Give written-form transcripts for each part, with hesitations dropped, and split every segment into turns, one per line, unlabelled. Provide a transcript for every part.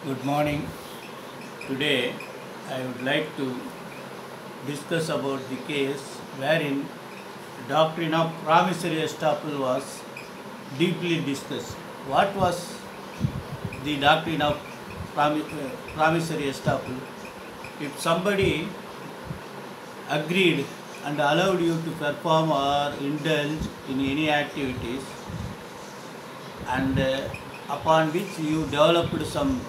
Good morning. Today I would like to discuss about the case wherein doctrine of promissory estoppel was deeply discussed. What was the doctrine of promissory estoppel? If somebody agreed and allowed you to perform or indulge in any activities and upon which you developed some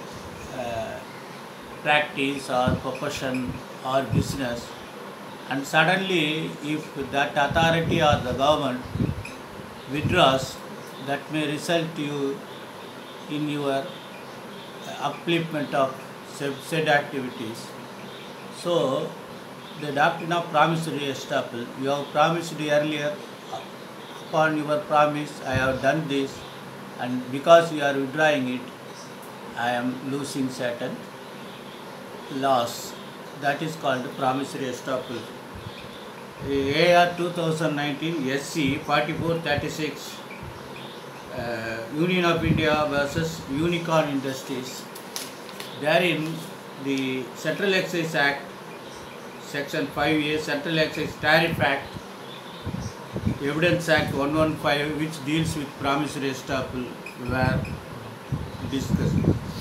practice or profession or business, and suddenly if that authority or the government withdraws, that may result you in your upliftment of said activities. So the doctrine of promissory estoppel, you have promised earlier, upon your promise I have done this, and because you are withdrawing it, I am losing certain loss. That is called promissory estoppel. AR 2019 SC 4436 Union of India versus Unicorn Industries. Therein the Central Excise Act Section 5A, Central Excise Tariff Act, Evidence Act 115, which deals with promissory estoppel, were discussed.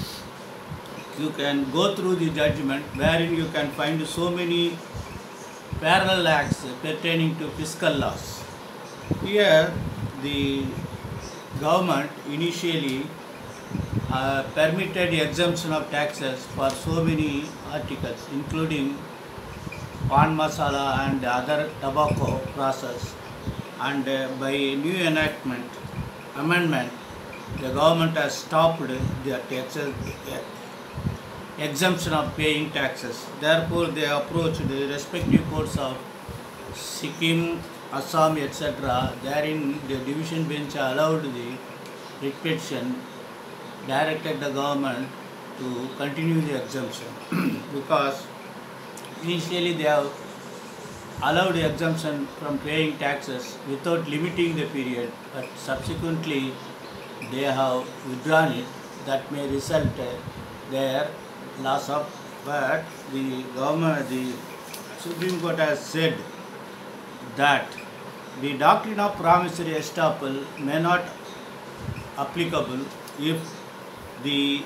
You can go through the judgment wherein you can find so many parallel acts pertaining to fiscal laws. Here the government initially permitted exemption of taxes for so many articles, including pan masala and other tobacco process, and by new amendment, the government has stopped the exemption of paying taxes. Therefore, they approached the respective courts of Sikkim, Assam, etc. Therein, the division bench allowed the writ petition, directed the government to continue the exemption because initially they have allowed the exemption from paying taxes without limiting the period, but subsequently they have withdrawn it. That may result their loss of, but the Supreme Court has said that the doctrine of promissory estoppel may not applicable if the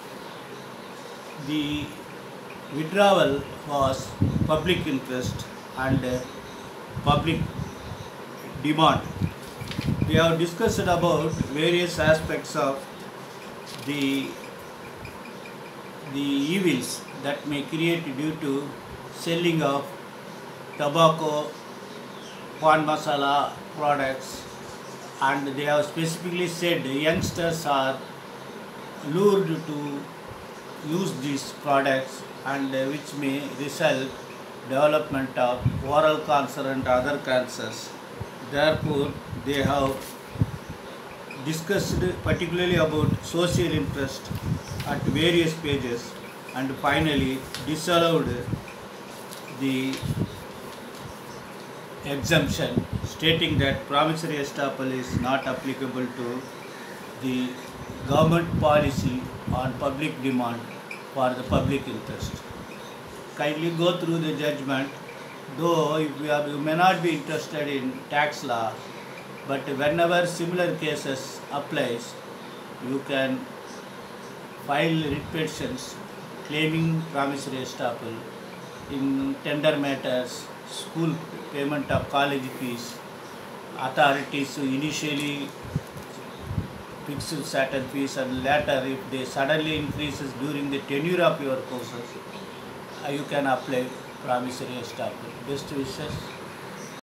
withdrawal was public interest and public demand. We have discussed about various aspects of the evils that may create due to selling of tobacco, pan masala products, and they have specifically said youngsters are lured to use these products, and which may result development of oral cancer and other cancers. Therefore, they have discussed particularly about social interest at various pages, and finally disallowed the exemption, stating that promissory estoppel is not applicable to the government policy on public demand for the public interest. Kindly go through the judgment, though if you may not be interested in tax law, but whenever similar cases applies, you can file writ petitions claiming promissory estoppel in tender matters, school payment of college fees, authorities who initially fixed certain fees and later if they suddenly increases during the tenure of your courses, you can apply promissory estoppel. Best wishes.